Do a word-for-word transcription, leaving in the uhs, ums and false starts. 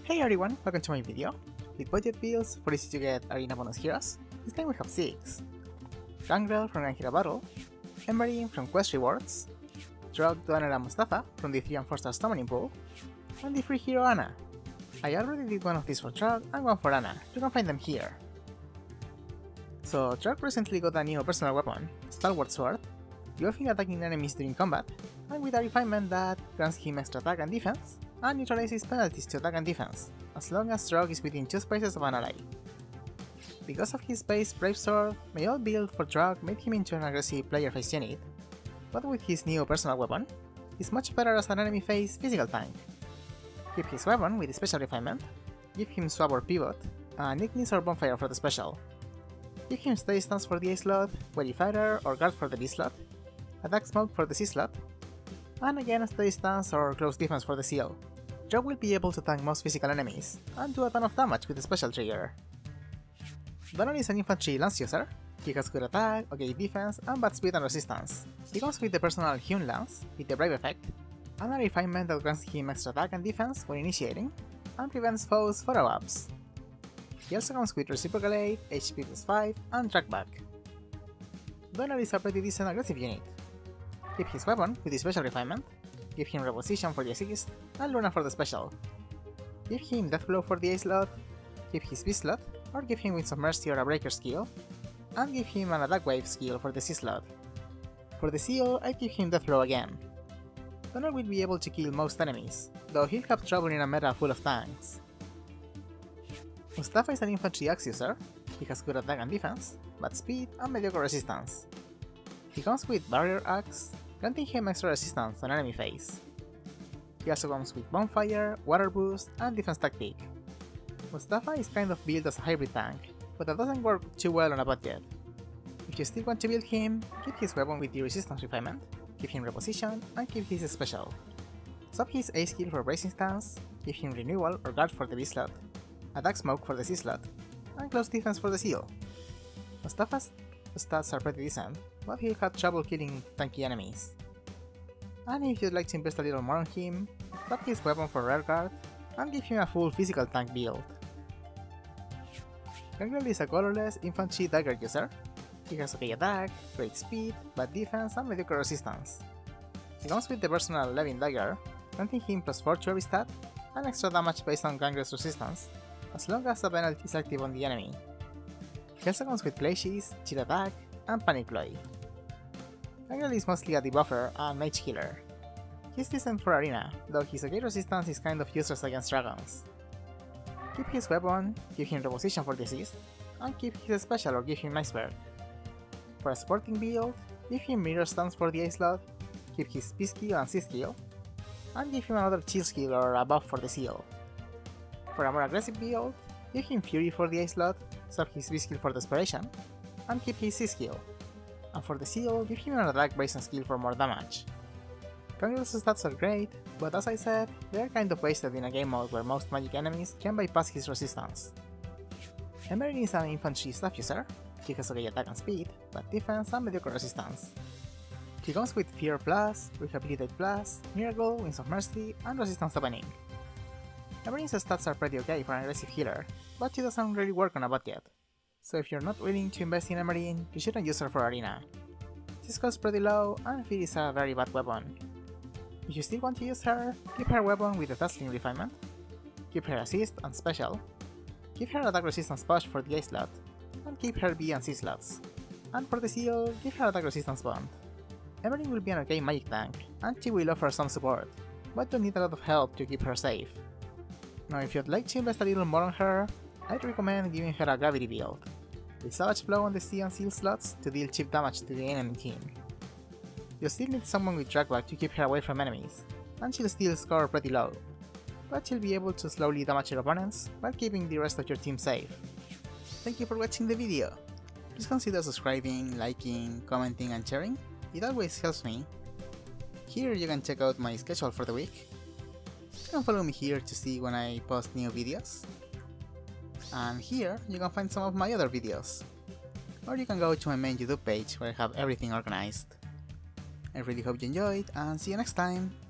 Hey everyone, welcome to my video. With budget builds for easy to get arena bonus heroes, this time we have six. Gangrel from Grand Hero Battle, Emery from Quest Rewards, Drog Donner and Mustafa from the three and four star summoning pool, and the free hero Ana. I already did one of these for Drog and one for Ana, you can find them here. So Drog recently got a new personal weapon, Stalwart Sword, buffing attacking enemies during combat, and with a refinement that grants him extra attack and defense, and neutralizes penalties to attack and defense, as long as Drog is within two spaces of an ally. Because of his base Brave Sword, my old build for Drog made him into an aggressive player face unit, but with his new personal weapon, he's much better as an enemy face physical tank. Keep his weapon with the special refinement, give him Swab or Pivot, and Ignis or Bonfire for the special. Give him Stay Stance for the A slot, Wary Fighter or Guard for the B slot, Attack Smoke for the C slot, and again Stay Stance or Close Defense for the C L. Drog will be able to tank most physical enemies, and do a ton of damage with the special trigger. Donner is an infantry lance user. He has good attack, okay defense, and bad speed and resistance. He comes with the personal Hewn Lance, with the Brave effect, and a refinement that grants him extra attack and defense when initiating, and prevents foes follow-ups. He also comes with Reciprocal Aid, H P plus five, and Trackback. Donner is a pretty decent aggressive unit. Keep his weapon with the special refinement, give him Reposition for the assist, and Luna for the special. Give him Deathblow for the A slot, give his B slot, or give him Winds of Mercy or a Breaker skill, and give him an Attack Wave skill for the C slot. For the C L, I'd give him Deathblow again. Donner will be able to kill most enemies, though he'll have trouble in a meta full of tanks. Mustafa is an infantry axe user. He has good attack and defense, bad speed, and mediocre resistance. He comes with Barrier Axe, granting him extra resistance on enemy face. He also comes with Bonfire, Water Boost, and Defense Tactic. Mustafa is kind of built as a hybrid tank, but that doesn't work too well on a budget. If you still want to build him, keep his weapon with the Resistance refinement, give him Reposition, and keep his special. Swap his A skill for Bracing Stance, give him Renewal or Guard for the B slot, Attack Smoke for the C slot, and Close Defense for the C L. Mustafa's stats are pretty decent, but he'll have trouble killing tanky enemies. And if you'd like to invest a little more on him, swap his weapon for Rearguard, and give him a full physical tank build. Gangrel is a colorless infantry dagger user. He has okay attack, great speed, bad defense, and mediocre resistance. He comes with the personal Levin dagger, granting him plus four to every stat, and extra damage based on Gangrel's resistance, as long as the penalty is active on the enemy. He also comes with Glaciers, Cheat Attack, and Panic Ploy. Gangrel is mostly a debuffer and mage healer. He's decent for arena, though his okay resistance is kind of useless against dragons. Keep his weapon, give him Reposition for the assist, and keep his special or give him Iceberg. For a supporting build, give him Mirror Stance for the A slot, keep his P skill and C skill, and give him another Chill skill or a buff for the C L. For a more aggressive build, give him Fury for the A slot, swap his B skill for Desperation, and keep his C skill. And for the C L, give him an attack bracing skill for more damage. Gangrel's stats are great, but as I said, they are kind of wasted in a game mode where most magic enemies can bypass his resistance. Emery is an infantry staff user. He has okay attack and speed, but defense and mediocre resistance. He comes with Fear Plus, Rehabilitate Plus, Miracle, Winds of Mercy, and Resistance Opening. Emery's stats are pretty okay for an aggressive healer, but she doesn't really work on a budget. So if you're not willing to invest in Emery, you shouldn't use her for arena. She's cost pretty low, and Fear is a very bad weapon. If you still want to use her, keep her weapon with the Tasking refinement, keep her assist and special, give her attack resistance push for the A slot, and keep her B and C slots. And for the C L, give her attack resistance bond. Emery will be an okay magic tank, and she will offer some support, but you'll need a lot of help to keep her safe. Now if you'd like to invest a little more on her, I'd recommend giving her a Gravity build, with Savage Blow on the C and C slots to deal cheap damage to the enemy team. You'll still need someone with Trackback to keep her away from enemies, and she'll still score pretty low, but she'll be able to slowly damage your opponents while keeping the rest of your team safe. Thank you for watching the video. Please consider subscribing, liking, commenting, and sharing. It always helps me. Here you can check out my schedule for the week. You can follow me here to see when I post new videos. And here you can find some of my other videos. Or you can go to my main YouTube page where I have everything organized. I really hope you enjoyed, and see you next time!